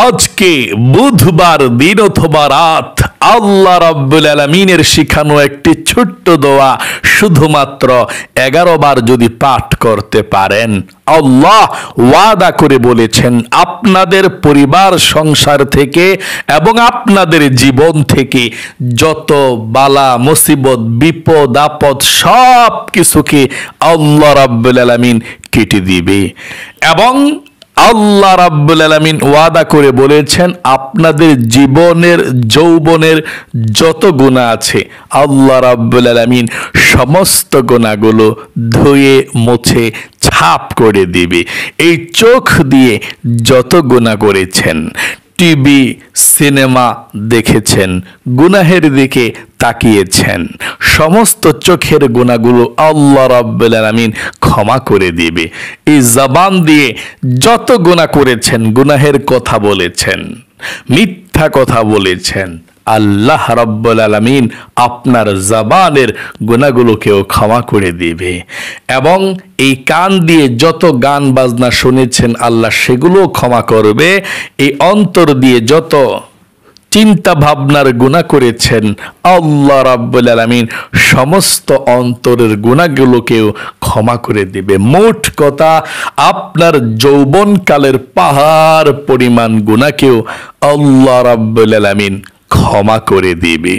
আজকে বুধবার দিন অথবা রাত আল্লাহ রাব্বুল আলামিনের শিখানো একটি ছোট্ট দোয়া শুধুমাত্র 11 বার যদি পাঠ করতে পারেন, আল্লাহ ওয়াদা করে বলেছেন আপনাদের পরিবার সংসার থেকে এবং আপনাদের জীবন থেকে যত বালা মুসিবত বিপদ আপদ সব কিছুকে আল্লাহ রাব্বুল আলামিন কেটে দিবে। এবং আল্লাহ রাব্বুল আলামিন ওয়াদা করে বলেছেন আপনাদের জীবনের যৌবনের যত গুনাহ আছে আল্লাহ রাব্বুল আলামিন সমস্ত গুনাহগুলো ধুয়ে মুছে ছাপ করে দিবে। এই চোখ দিয়ে যত গুনাহ করেছেন, টিভি সিনেমা দেখেছেন, গুনাহের দিকে তাকিয়েছেন, সমস্ত চোখের গুনাহগুলো আল্লাহ রাব্বুল আলামিন ক্ষমা করে দিবে। এই জবান দিয়ে যত গুনাহ করেছেন, গুনাহের কথা বলেছেন, মিথ্যা কথা বলেছেন, আল্লাহ রাব্বুল আলামিন আপনার জবানের গুনাহগুলোকেও ক্ষমা করে দিবে। এবং এই কান দিয়ে যত গান বাজনা শুনেছেন আল্লাহ সেগুলোও ক্ষমা করবে। এই অন্তর দিয়ে যত চিন্তা ভাবনার গুনাহ করেছেন আল্লাহ রাব্বুল আলামিন সমস্ত অন্তরের গুনাহগুলোকেও ক্ষমা করে দিবে। মোট কথা আপনার যৌবনকালের পাহাড় পরিমাণ গুনাহকেও আল্লাহ রাব্বুল আলামিন ক্ষমা করে দিবে।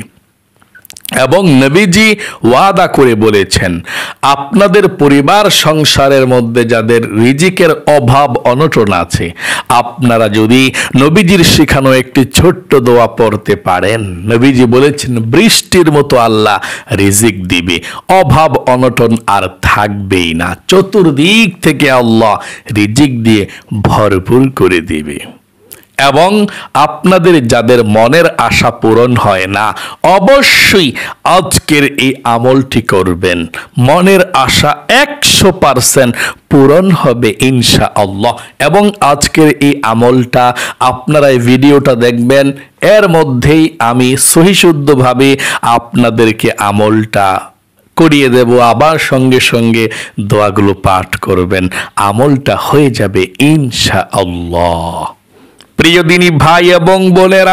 এবং নবীজি ওয়াদা করে বলেছেন আপনাদের পরিবার সংসারের মধ্যে যাদের রিজিকের অভাব অনটন আছে, আপনারা যদি নবীজির শেখানো একটি ছোট্ট দোয়া পড়তে পারেন, নবীজি বলেছেন বৃষ্টির মতো আল্লাহ রিজিক দিবে, অভাব অনটন আর থাকবেই না, চতুর্দিক থেকে আল্লাহ রিজিক দিয়ে ভরপুর করে দিবে। এবং আপনাদের যাদের মনের আশা পূরণ হয় না অবশ্যই আজকের এই আমলটি করবেন, মনের আশা 100% পূরণ হবে ইনশাআল্লাহ। এবং আজকের এই আমলটা আপনারা এই ভিডিওটা দেখবেন, এর মধ্যেই আমি সহিশুদ্ধভাবে আপনাদেরকে আমলটা করিয়ে দেব, আবার সঙ্গে সঙ্গে দোয়াগুলো পাঠ করবেন, আমলটা হয়ে যাবে ইনশাআল্লাহ। প্রিয় দিনী ভাই এবং বোনেরা,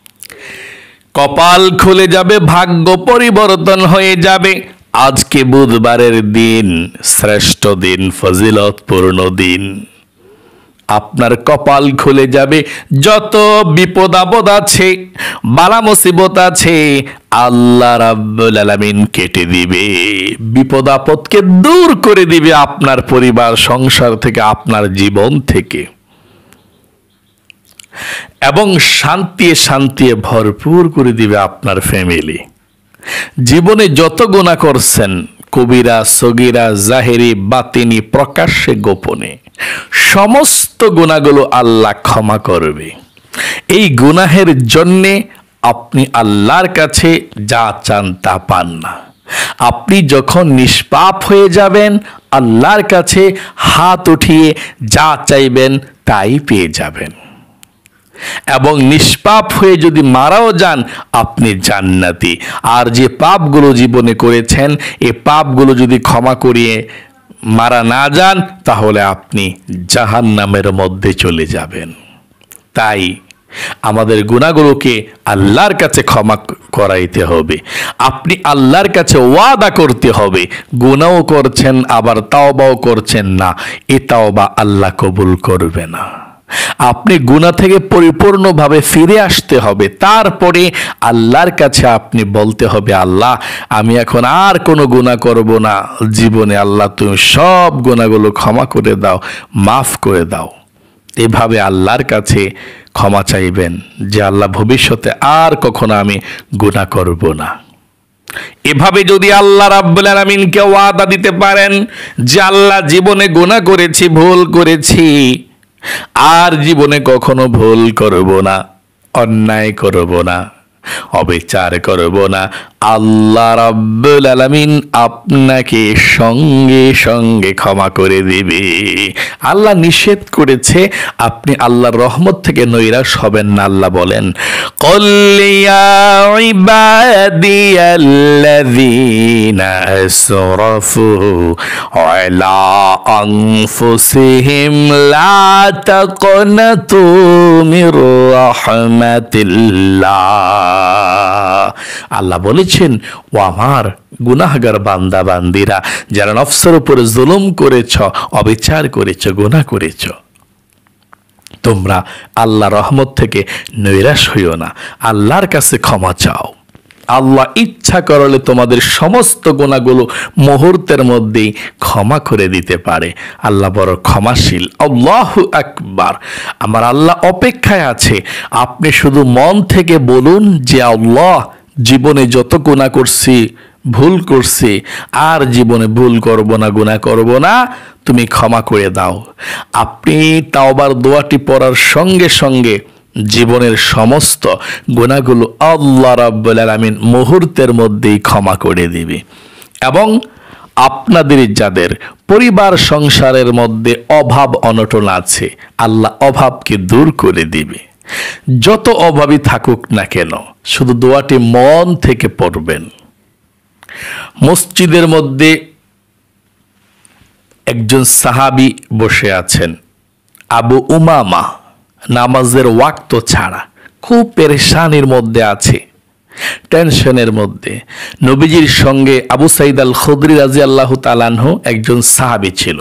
কপাল খুলে যাবে, ভাগ্য পরিবর্তন হয়ে যাবে। আজকে বুধবারের দিন, শ্রেষ্ঠ দিন, ফজিলতপূর্ণ দিন। আপনার কপাল খুলে যাবে, যত বিপদ আপদ আছে, বালা মুসিবত আছে আল্লাহ রাব্বুল আলামিন কেটে দিবে, বিপদ আপদকে দূর করে দিবে আপনার পরিবার সংসার থেকে, আপনার জীবন থেকে। এবং শান্তি শান্তি ভরপুর করে দিবে আপনার ফ্যামিলি। জীবনে যত গুনাহ করছেন, কবিরা সগীরা জাহেরি বাতিনি প্রকাশ্যে গোপনে, সমস্ত গুনাহগুলো আল্লাহ ক্ষমা করবে। এই গুনাহের জন্যে আপনি আল্লাহর কাছে যা চান তা পান না। আপনি যখন নিষ্পাপ হয়ে যাবেন আল্লাহর কাছে হাত উঠিয়ে যা চাইবেন তাই পেয়ে যাবেন। এবং নিষ্পাপ হয়ে যদি মারাও যান আপনি জান্নাতি। আর যে পাপগুলো জীবনে করেছেন এই পাপগুলো যদি ক্ষমা করিয়ে মারা না যান তাহলে আপনি জাহান্নামের মধ্যে চলে যাবেন। তাই আমাদের গুনাহগুলোকে আল্লাহর কাছে ক্ষমা করাইতে হবে। আপনি আল্লাহর কাছে ওয়াদা করতে হবে, গুনাহও করছেন আবার তাওবাও করছেন না, এ তাওবা আল্লাহ কবুল করবে না। আপনি গুনাহ থেকে পরিপূর্ণভাবে ফিরে আসতে হবে, তারপরে আল্লাহর কাছে আপনি বলতে হবে আল্লাহ আমি এখন আর কোনো গুনাহ করব না জীবনে, আল্লাহ তুমি সব গুনাহগুলো ক্ষমা করে দাও, মাফ করে দাও। এভাবে আল্লাহর কাছে ক্ষমা চাইবেন যে আল্লাহ ভবিষ্যতে আর কখনো আমি গুনাহ করব না। এভাবে যদি আল্লাহ রাব্বুল আলামিনকে ওয়াদা দিতে পারেন যে আল্লাহ জীবনে গুনাহ করেছি, ভুল করেছি, আর জীবনে কখনো ভুল করব না, অন্যায় করব না, অবিচার করব না, আল্লাহ রাব্বুল আলামিন আপনাকে সঙ্গে সঙ্গে ক্ষমা করে দিবে। আল্লাহ নিষেধ করেছে, আপনি আল্লাহর রহমত থেকে নৈরাশ হবেন না। আল্লাহ বলেন, ক্বাল ইয়া ইবাদিয়াল্লাযীনা আসরাফু আলা আনফুসিহিম লা তাকনাতু মির রাহমাতিল্লাহ। আল্লাহ বলেছেন, ও আমার গুনাহগার বান্দা বান্দিরা, যারা নফসের উপরে জুলুম করেছ, অবিচার করেছ, গুনাহ করেছ, তোমরা আল্লাহ রহমত থেকে নৈরাশ হইও না, আল্লাহর কাছে ক্ষমা চাও। আল্লাহ ইচ্ছা করলে তোমাদের সমস্ত গুনাহগুলো মুহূর্তের মধ্যেই ক্ষমা করে দিতে পারে। আল্লাহ বড় ক্ষমাশীল। আল্লাহু আকবার। আমার আল্লাহ অপেক্ষায় আছে, আপনি শুধু মন থেকে বলুন যে আল্লাহ, জীবনে যত গুনাহ করছি, ভুল করছি, আর জীবনে ভুল করব না, গুনাহ করব না, তুমি ক্ষমা করে দাও। আপনি তাওবার দোয়াটি পড়ার সঙ্গে সঙ্গে জীবনের সমস্ত গুনাহগুলো আল্লাহ রাব্বুল আলামিন মুহূর্তের মধ্যেই ক্ষমা করে দিবে। এবং আপনাদের যাদের পরিবার সংসারের মধ্যে অভাব অনটন আছে, আল্লাহ অভাবকে দূর করে দিবে। যত অভাবী থাকুক না কেন, শুধু দোয়াটি মন থেকে পড়বেন। মসজিদের মধ্যে একজন সাহাবী বসে আছেন, আবু উমামা, নামাজের ওয়াক্ত ছাড়া খুব পেরেশানির মধ্যে আছে, টেনশনের মধ্যে। নবীজির সঙ্গে আবু সাইদ আল খুদরি রাদিয়াল্লাহু তাআলা আনহু একজন সাহাবী ছিল।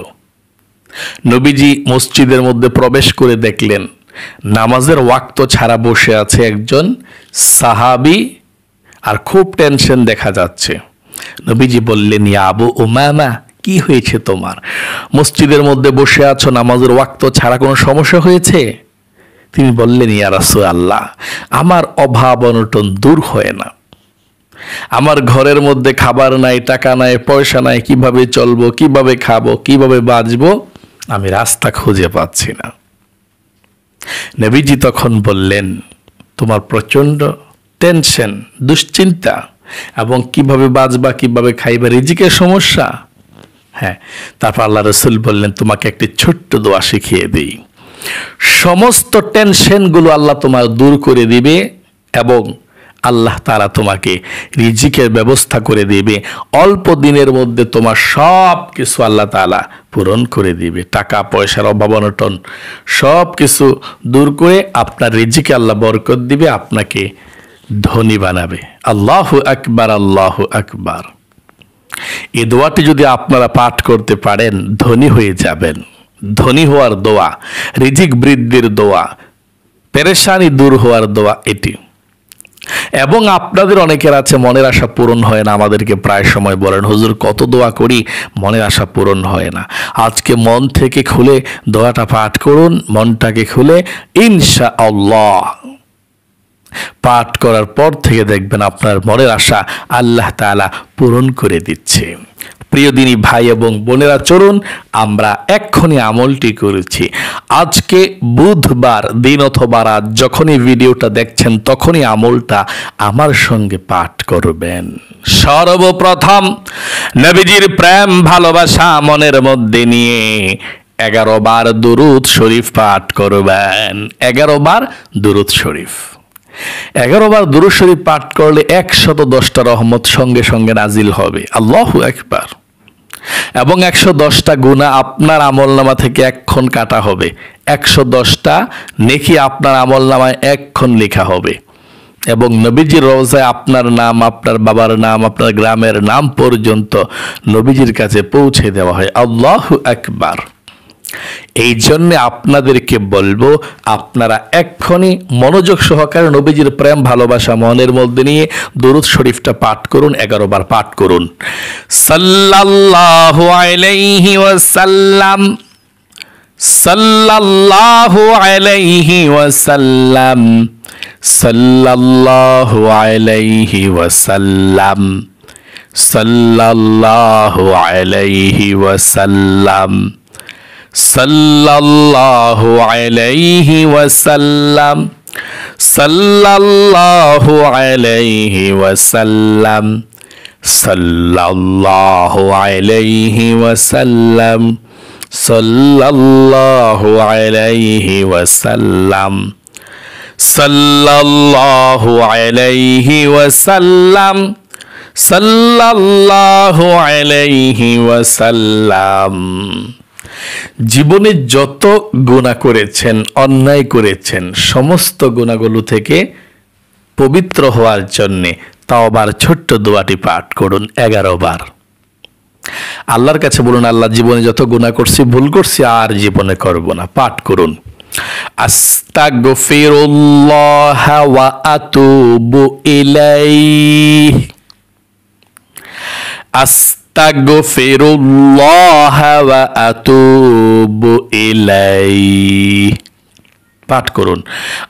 নবীজি মসজিদের মধ্যে প্রবেশ করে দেখলেন নামাজের ওয়াক্ত ছাড়া বসে আছে একজন সাহাবী, আর খুব টেনশন দেখা যাচ্ছে। নবীজি বললেন, ইয়া আবু উমামা, কি হয়েছে তোমার? মসজিদের মধ্যে বসে আছো, নামাজের ওয়াক্ত ছাড়া কোনো সমস্যা হয়েছে? তিনি বললেন, ইয়া রাসূলুল্লাহ, আমার অভাব অনটন দূর হয় না। আমার ঘরের মধ্যে খাবার নাই, টাকা নাই, পয়সা নাই, কিভাবে চলবো, কিভাবে খাবো, কিভাবে বাঁচবো, আমি রাস্তা খুঁজে পাচ্ছি না। নবীজি তখন বললেন, তোমার প্রচন্ড টেনশন, দুশ্চিন্তা, এবং কিভাবে বাঁচবা, কিভাবে খাইবা, রিজিকের সমস্যা। হ্যাঁ, তারপর আল্লাহ রাসূল বললেন, তোমাকে একটি ছোট্ট দোয়া শিখিয়ে দিই। সমস্ত টেনশনগুলো আল্লাহ তোমার দূর করে দিবে এবং আল্লাহ তাআলা তোমাকে রিজিকের ব্যবস্থা করে দিবে। অল্প দিনের মধ্যে তোমার সব কিছু আল্লাহ তাআলা পূরণ করে দিবে। টাকা পয়সার অভাব অনটন সব কিছু দূর করে আপনার রিজিকে আল্লাহ বরকত দিবে, আপনাকে ধনী বানাবে। আল্লাহু আকবার, আল্লাহু আকবার। এই দোয়াটি যদি আপনারা পাঠ করতে পারেন, ধনী হয়ে যাবেন। ধনী হওয়ার দোয়া, রিজিক বৃদ্ধির দোয়া, পেরেশানি দূর হওয়ার দোয়া এটি। এবং আপনাদের অনেকের আছে মনের আশা পূরণ হয় না, আমাদেরকে প্রায় সময় বলেন, হুজুর কত দোয়া করি মনের আশা পূরণ হয় না। আজকে মন থেকে খুলে দোয়াটা পাঠ করুন, মনটাকে খুলে, ইনশাআল্লাহ পাঠ করার পর থেকে দেখবেন আপনার মনের আশা আল্লাহ তাআলা পূরণ করে দিচ্ছে। প্রিয় দিনী ভাই এবং বোনেরা, চলুন আমরা এক্ষুনি আমলটি করেছি। আজকে বুধবার দিন অথবা রাত, যখনই ভিডিওটা দেখছেন তখনই আমলটা আমার সঙ্গে পাঠ করবেন। সর্বপ্রথম নবীজির প্রেম ভালোবাসা মনের মধ্যে নিয়ে 11 বার দুরূদ শরীফ পাঠ করবেন। 11 বার দুরূদ শরীফ। 11 বার দুরূদ শরীফ পাঠ করলে 110টা রহমত সঙ্গে সঙ্গে নাজিল হবে। আল্লাহু আকবার। এবং 110টা গুনাহ আপনার আমলনামা থেকে এক্ষণ কাটা হবে। 110টা নেকি আপনার আমলনামায় এক্ষণ লেখা হবে। এবং নবীজির রওজায় আপনার নাম, আপনার বাবার নাম, আপনার গ্রামের নাম পর্যন্ত নবীজির কাছে পৌঁছে দেওয়া হয়। আল্লাহু আকবার। এই জন্য আপনাদেরকে বলবো, আপনারা এক্ষুনি মনোযোগ সহকারে নবীজির প্রেম ভালোবাসা মনের মধ্যে নিয়ে দুরূদ শরীফটা পাঠ করুন। 11 বার পাঠ করুন। সাল্লাল্লাহু আলাইহি ওয়াসাল্লাম, সাল্লাল্লাহু আলাইহি ওয়াসাল্লাম, সাল্লাল্লাহু আলাইহি ওয়াসাল্লাম, সাল্লাল্লাহু আলাইহি ওয়াসাল্লাম, সাল্লাল্লাহু আলাইহি ওয়াসাল্লাম। সাল্লাল্লাহু আলাইহি ওয়াসাল্লাম, সাল্লাল্লাহু আলাইহি ওয়াসাল্লাম, সাল্লাল্লাহু আলাইহি ওয়াসাল্লাম, সাল্লাল্লাহু আলাইহি ওয়াসাল্লাম, সাল্লাল্লাহু আলাইহি ওয়াসাল্লাম। জীবনে যত গুনাহ করেছেন, অন্যায় করেছেন, সমস্ত গুনাহগুলো থেকে পবিত্র হওয়ার জন্যে তাওবার ছোট্ট দোয়াটি পাঠ করুন 11 বার। আল্লাহর কাছে বলুন, আল্লাহ জীবনে যত গুনাহ করছি, ভুল করছি, আর জীবনে করব না। পাঠ করুন, আস্তাগফিরুল্লাহ ওয়া আতুবু ইলাইহি, আস্তাগফিরুল্লাহ ওয়া আতুবু ইলাইহি। পাঠ করুন,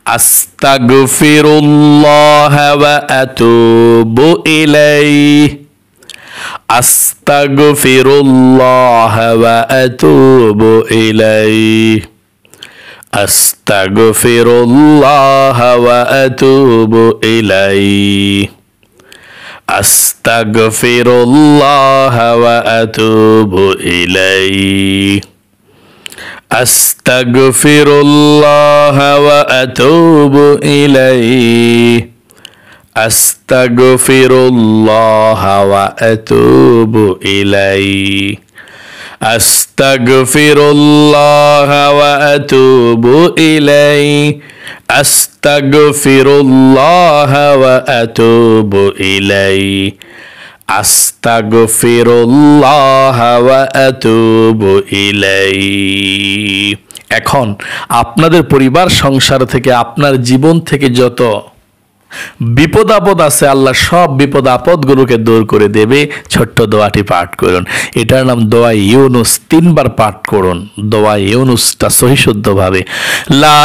আস্তাগফিরুল্লাহ ওয়া আতুবু ইলাইহি, আস্তাগফিরুল্লাহ ওয়া আতুবু ইলাইহি, আস্তাগফিরুল্লাহ ওয়া আতুবু ইলাইহি, আস্তাগফিরুল্লাহ ওয়া আতুবু ইলাইহি, আস্তাগফিরুল্লাহ ওয়া আতুবু ইলাইহি, আস্তাগফিরুল্লাহ ওয়া আতুবু ইলাইহি, আস্তাগফিরুল্লাহ ওয়া আতুবু ইলাইহি, আস্তাগফিরুল্লাহ ওয়া আতুবু ইলাইহি, আস্তাগফিরুল্লাহ ওয়া আতুবু ইলাইহি। এখন আপনাদের পরিবার সংসার থেকে, আপনার জীবন থেকে যত বিপদ আপদ আছে, আল্লাহ সব বিপদ আপদগুলোকে দূর করে দেবে। ছোট্ট দোয়াটি পাঠ করুন, এটার নাম দোয়া ইউনুস। 3 বার পাঠ করুন দোয়া ইউনুসটা সহিশুদ্ধভাবে। লা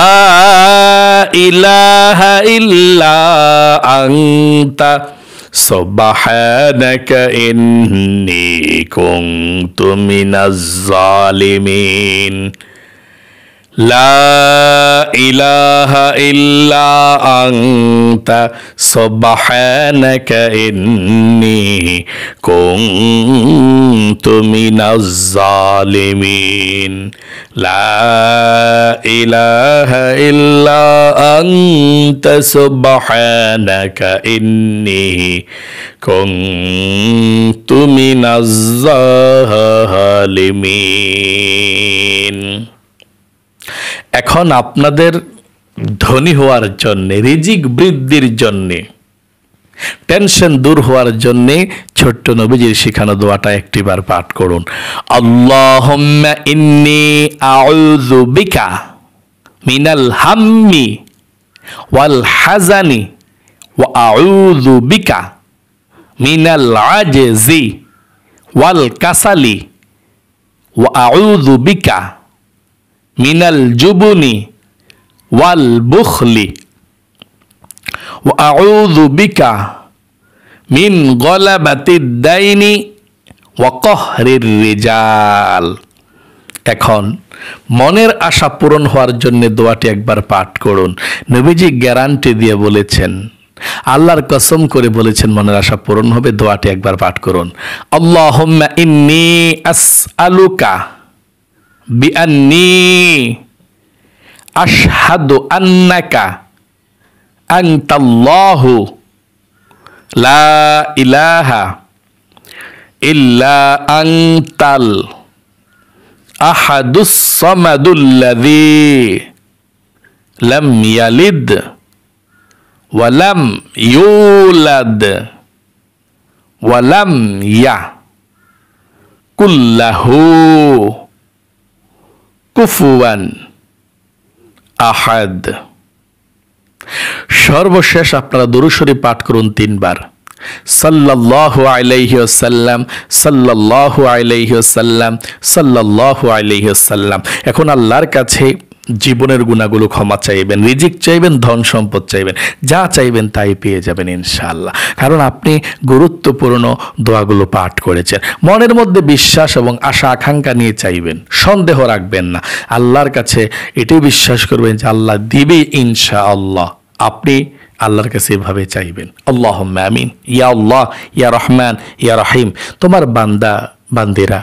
ইলাহা ইল্লা আনতা সুবহানাকা ইন্নী কুনতু মিনাজ জালিমিন। লা ইলাহা ইল্লা আনতা সুবহানাকা ইন্নী কুনতু মিনাজ জালিমিন। লা ইলাহা ইল্লা আনতা সুবহানাকা ইন্নী কুনতু মিনাজ জালিমিন। এখন আপনাদের ধনী হওয়ার জন্যে, রিজিক বৃদ্ধির জন্যে, টেনশন দূর হওয়ার জন্যে ছোট্ট নবীজির শিখানো দোয়াটা 1 বার পাঠ করুন। আল্লাহুম্মা ইন্নী আউযু বিকা মিনাল হাম্মি ওয়াল হাজানি ওয়া আউযু বিকা মিনাল আজজি ওয়াল কাসালি ওয়া আউযু বিকা মিনাল জুবনি ওয়াল বুখলি ওয়া আউযু বিকা মিন গলাবাতিদ দাইনি ওয়া কহরির রিজাল। এখন মনের আশা পূরণ হওয়ার জন্য দোয়াটি 1 বার পাঠ করুন। নবীজি গ্যারান্টি দিয়ে বলেছেন, আল্লাহর কসম করে বলেছেন মনের আশা পূরণ হবে। দোয়াটি 1 বার পাঠ করুন। আল্লাহুম্মা ইন্নী আসআলুকা বিআন্নী আশহাদু আন্নাকা আনতাল্লাহু লা ইলাহা ইল্লা আনতাল আহাদুস সামাদুল্লাযী লাম ইয়ালিদ ওয়া লাম ইউলাদ ওয়া লাম ইয়াকুল লাহু কুফুয়ান আহাদ। সর্বশেষ আপনারা দুরূদ শরীফ পাঠ করুন 3 বার। সাল্লাল্লাহু আলাইহি ওয়াসাল্লাম, সাল্লাল্লাহু আলাইহি ওয়াসাল্লাম, সাল্লাল্লাহু আলাইহি ওয়াসাল্লাম। এখন আল্লাহর কাছে জীবনের গুনাহগুলো ক্ষমা চাইবেন, রিজিক চাইবেন, ধন সম্পদ চাইবেন, যা চাইবেন তাই পেয়ে যাবেন ইনশাআল্লাহ। কারণ আপনি গুরুত্বপূর্ণ দোয়াগুলো পাঠ করেছেন। মনের মধ্যে বিশ্বাস এবং আশা আকাঙ্ক্ষা নিয়ে চাইবেন, সন্দেহ রাখবেন না। আল্লাহর কাছে এটাই বিশ্বাস করবেন যে আল্লাহ দিবে ইনশাআল্লাহ। আপনি আল্লাহর কাছে এভাবে চাইবেন, আল্লাহুম্মা আমিন, ইয়া আল্লাহ, ইয়া রহমান, ইয়া রহিম। তোমার বান্দা বান্দিরা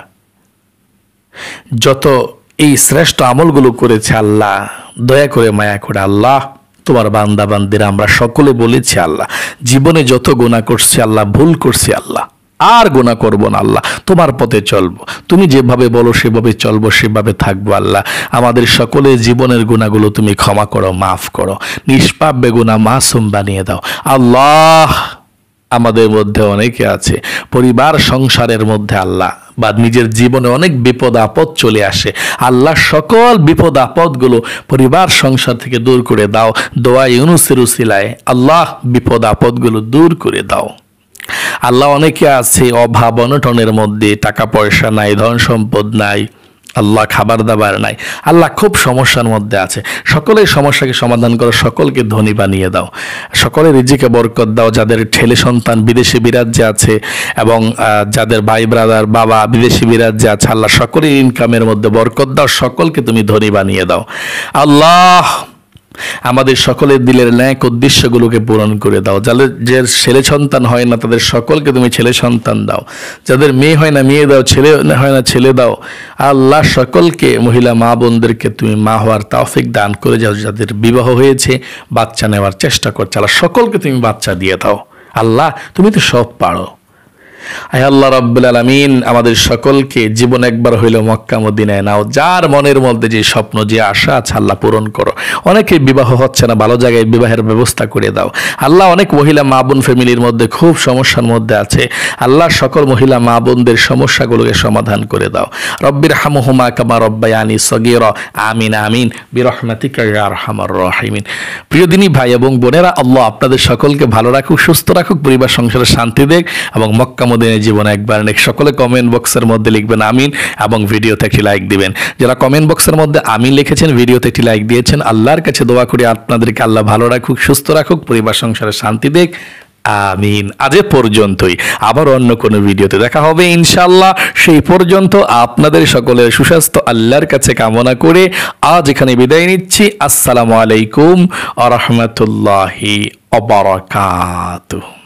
যত এই শ্রেষ্ঠ আমলগুলো করেছে আল্লাহ, দয়া করে মায়া করে আল্লাহ তোমার বান্দা বান্দিরা আমরা সকলে বলেছি আল্লাহ, জীবনে যত গুনাহ করছি আল্লাহ, ভুল করছি আল্লাহ, আর গুনাহ করব না আল্লাহ, তোমার পথে চলবো, তুমি যেভাবে বলো সেভাবে চলবো, সেভাবে থাকবো আল্লাহ। আমাদের সকলের জীবনের গুনাহগুলো তুমি ক্ষমা করো, মাফ করো, নিষ্পাপ বেগুনাহ মাসুম বানিয়ে দাও আল্লাহ। আমাদের মধ্যে অনেকে আছে পরিবার সংসারের মধ্যে আল্লাহ বা নিজের জীবনে অনেক বিপদ আপদ চলে আসে আল্লাহ, সকল বিপদ আপদগুলো পরিবার সংসার থেকে দূর করে দাও। দোয়া ইউনুসের উসিলায় আল্লাহ বিপদ আপদগুলো দূর করে দাও আল্লাহ। অনেকে আছে অভাব অনটনের মধ্যে, টাকা পয়সা নাই, ধন সম্পদ নাই আল্লাহ, খাবার দাবার নাই আল্লাহ, খুব সমস্যার মধ্যে আছে। সকলের সমস্যাকে সমাধান করো, সকলকে ধনী বানিয়ে দাও, সকলের রিজিকে বরকত দাও। যাদের ছেলে সন্তান বিদেশে বিরাজ্যে আছে এবং যাদের ভাই ব্রাদার বাবা বিদেশে বিরাজ্যে আছে আল্লাহ, সকলের ইনকামের মধ্যে বরকত দাও, সকলকে তুমি ধনী বানিয়ে দাও আল্লাহ। আমাদের সকলের দিলের ন্যাক উদ্দেশ্যগুলোকে পূরণ করে দাও। যাদের যে ছেলে সন্তান হয় না তাদের সকলকে তুমি ছেলে সন্তান দাও, যাদের মেয়ে হয় না মেয়ে দাও, ছেলে হয় না ছেলে দাও আল্লাহ। সকলকে মহিলা মা বোনদেরকে তুমি মা হওয়ার তৌফিক দান করে যাও। যাদের বিবাহ হয়েছে বাচ্চা নেওয়ার চেষ্টা করছে আল্লাহ, সকলকে তুমি বাচ্চা দিয়ে দাও আল্লাহ, তুমি তো সব পারো। আয় আল্লাহ রাব্বুল আলামিন, আমাদের সকলকে জীবন একবার হইল মক্কা মদিনায় নাও। যার মনের মধ্যে যে স্বপ্ন যে আশা আছে আল্লাহ পূরণ করো। অনেকে বিবাহ হচ্ছে না, ভালো জায়গায় বিবাহের ব্যবস্থা করে দাও আল্লাহ। অনেক মহিলা মা বোন ফ্যামিলির মধ্যে খুব সমস্যার মধ্যে আছে আল্লাহ, সকল মহিলা মা বোনদের সমস্যাগুলোকে সমাধান করে দাও। রব্বির হামহুমা কামা রব্বায়ানি সগীরা, আমিন আমিন বিরহমাতিকা ইয়া আরহামার রাহিমিন। প্রিয় দিনী ভাই এবং বোনেরা, আল্লাহ আপনাদের সকলকে ভালো রাখুক, সুস্থ রাখুক, পরিবার সংসারে শান্তি দেখ এবং মক্কা মদিনায় জীবন একবার নেক। সকলে কমেন্ট বক্সের মধ্যে লিখবেন আমিন এবং ভিডিওতে একটি লাইক দিবেন। যারা কমেন্ট বক্সের মধ্যে আমিন লিখেছেন, ভিডিওতে একটি লাইক দিয়েছেন, আল্লাহর কাছে দোয়া করি আপনাদেরকে আল্লাহ ভালো রাখুক, সুস্থ রাখুক, পরিবার সংসারে শান্তি দেখ, আমিন। আজ পর্যন্তই, আবার অন্য কোনো ভিডিওতে দেখা হবে ইনশাআল্লাহ। সেই পর্যন্ত আপনাদের সকলের সুস্বাস্থ্য আল্লাহর কাছে কামনা করে আজ এখানে বিদায় নিচ্ছি। আসসালামু আলাইকুম ওয়া রাহমাতুল্লাহি ওয়া বারাকাতুহু।